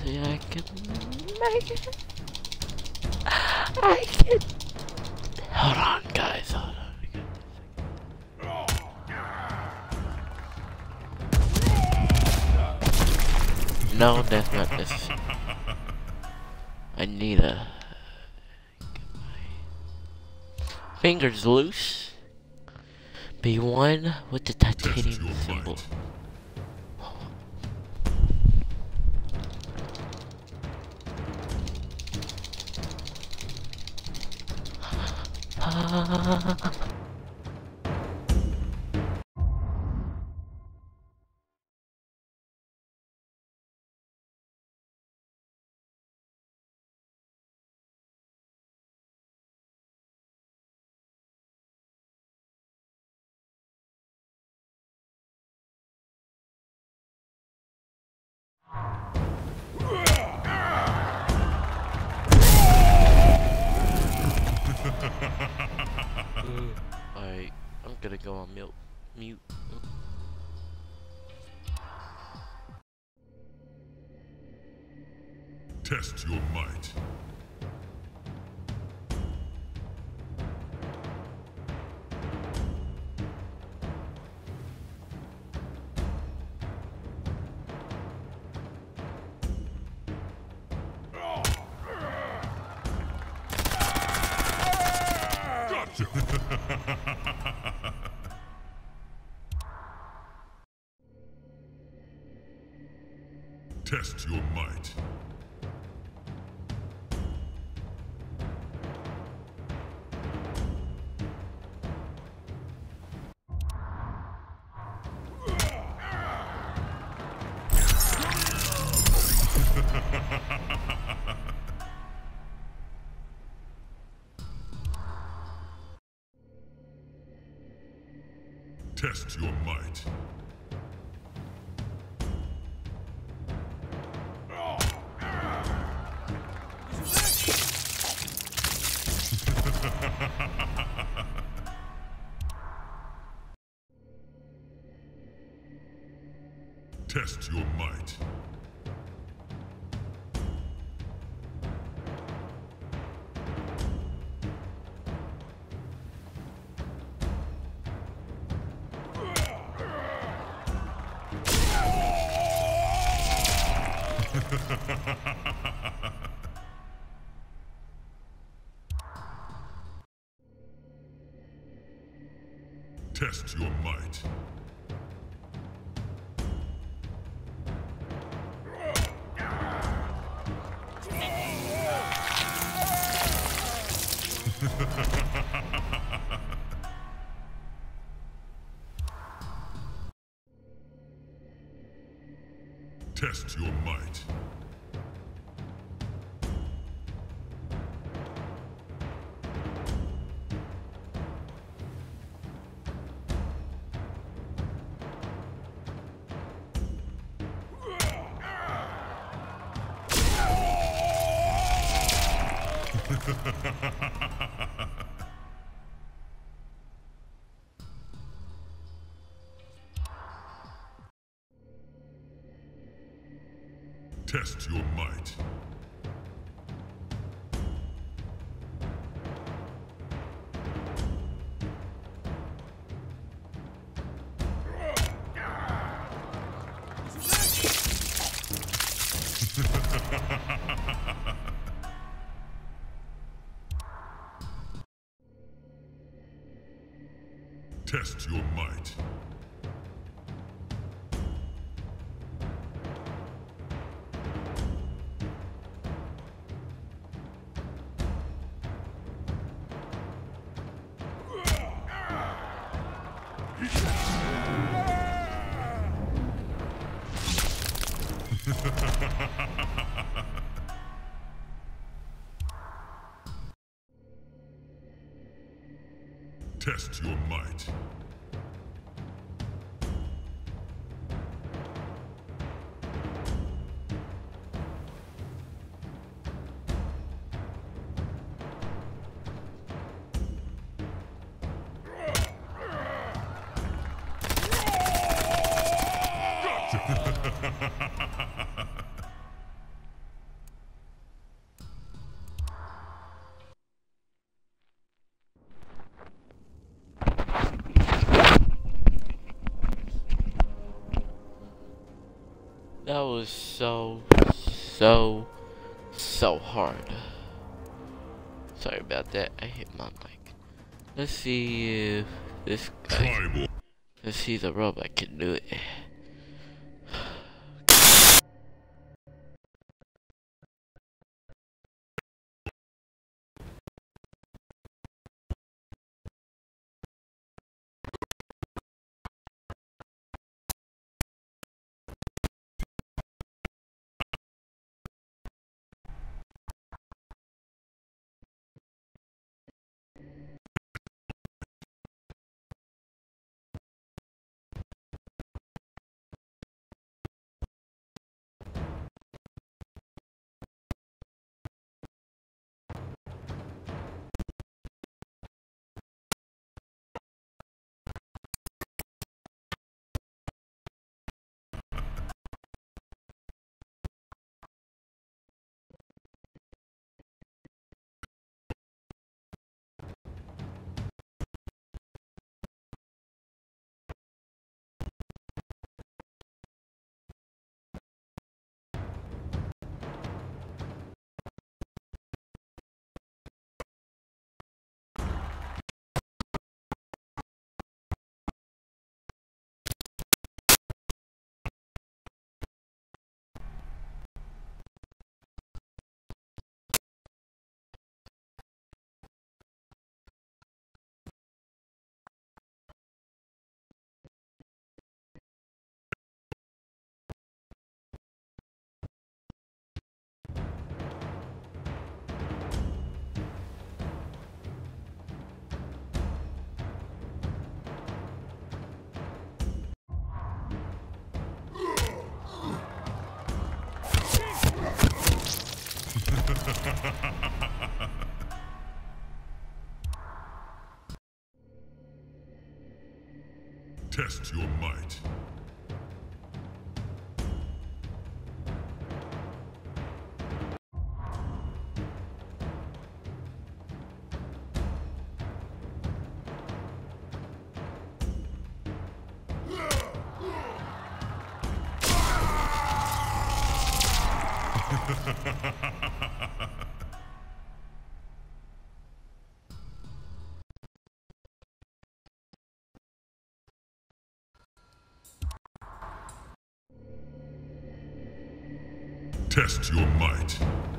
Hopefully I can make it. I can. Hold on, guys. Hold on. No, that's not necessary. I need a get my fingers loose. Be one with the titanium symbol. Alright, I'm gonna go on mute. Test your might. Gotcha! Test your might. Test your might. Test your might. Test your might. Test your might. Test your might. Test your might. Test your might. was so hard. Sorry about that, I hit my mic. Let's see if this guy, let's see if the robot can do it. Test your might. Test your might.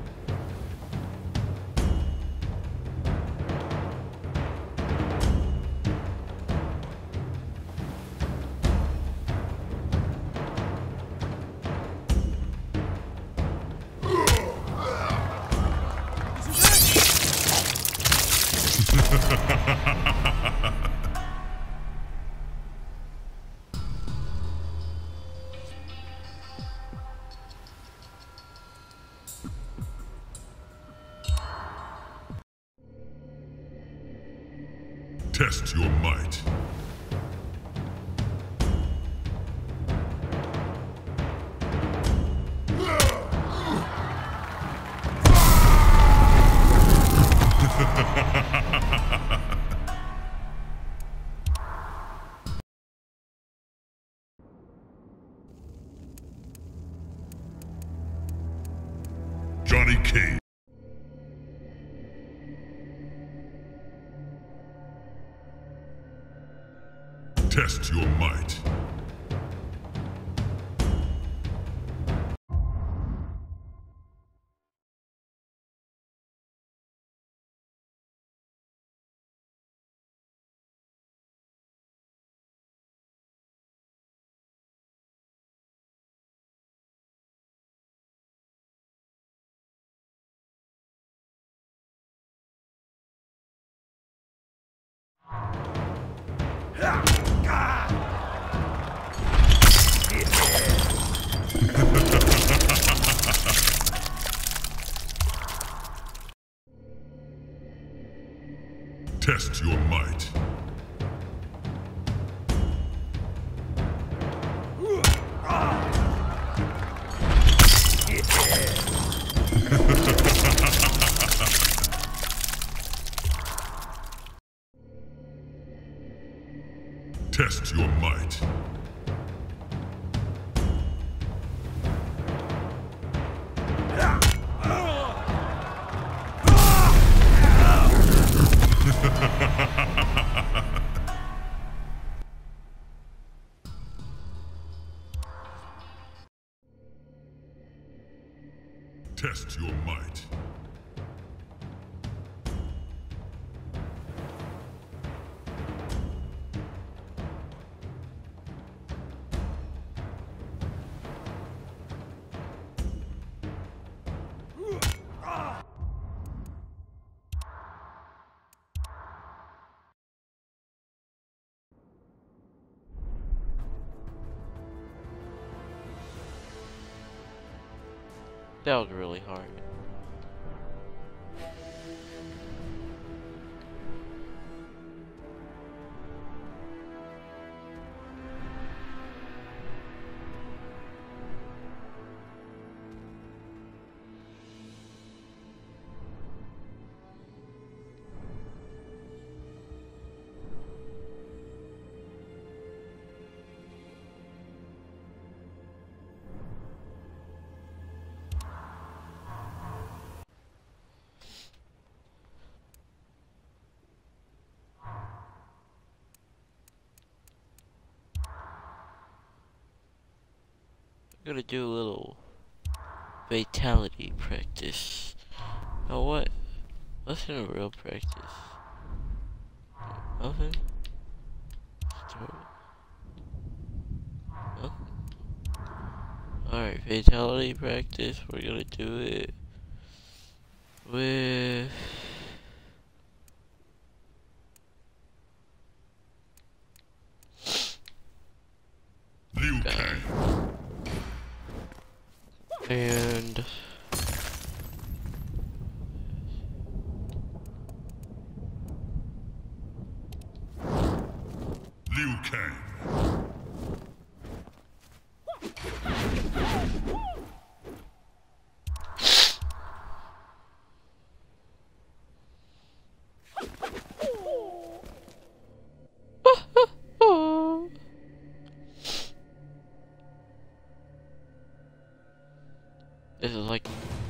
Test your might. Johnny Cage. Test your might. Test your might. Test your might. Test your might. That was really hard. I'm gonna do a little fatality practice. Now what? What's in a real practice? Nothing? Nothing? Alright, fatality practice. We're gonna do it with Liu Kang. and Liu Kang. this is like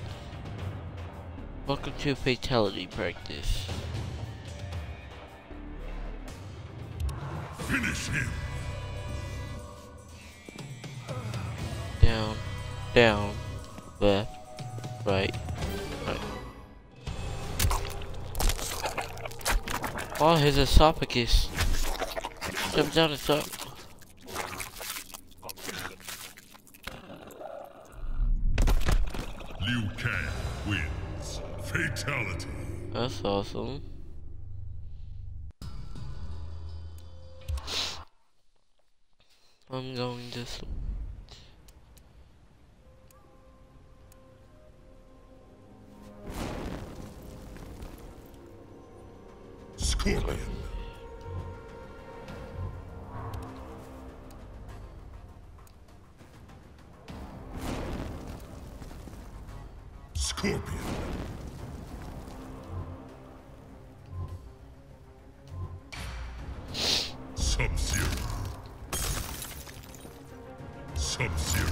welcome to fatality practice. Finish him. Down, down, left, right, right. Oh, his esophagus. Jump down his up. Liu Kang wins. Fatality. That's awesome. I'm going to Scorpion. Scorpion. Sub-Zero. Sub-Zero.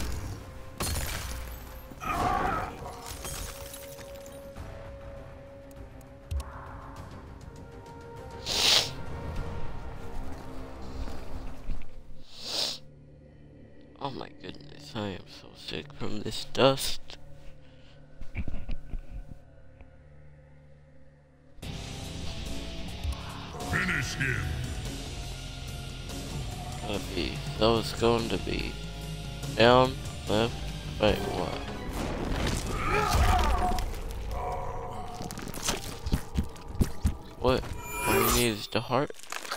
oh my goodness, I am so sick from this dust. Finish him. So it's going to be down, left, right, what? What? All you need is the heart.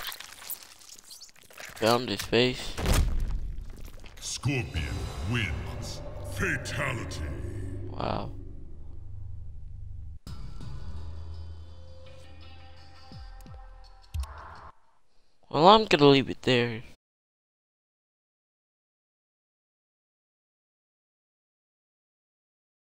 Found his face. Scorpion wins. Fatality. Wow. Well, I'm gonna leave it there.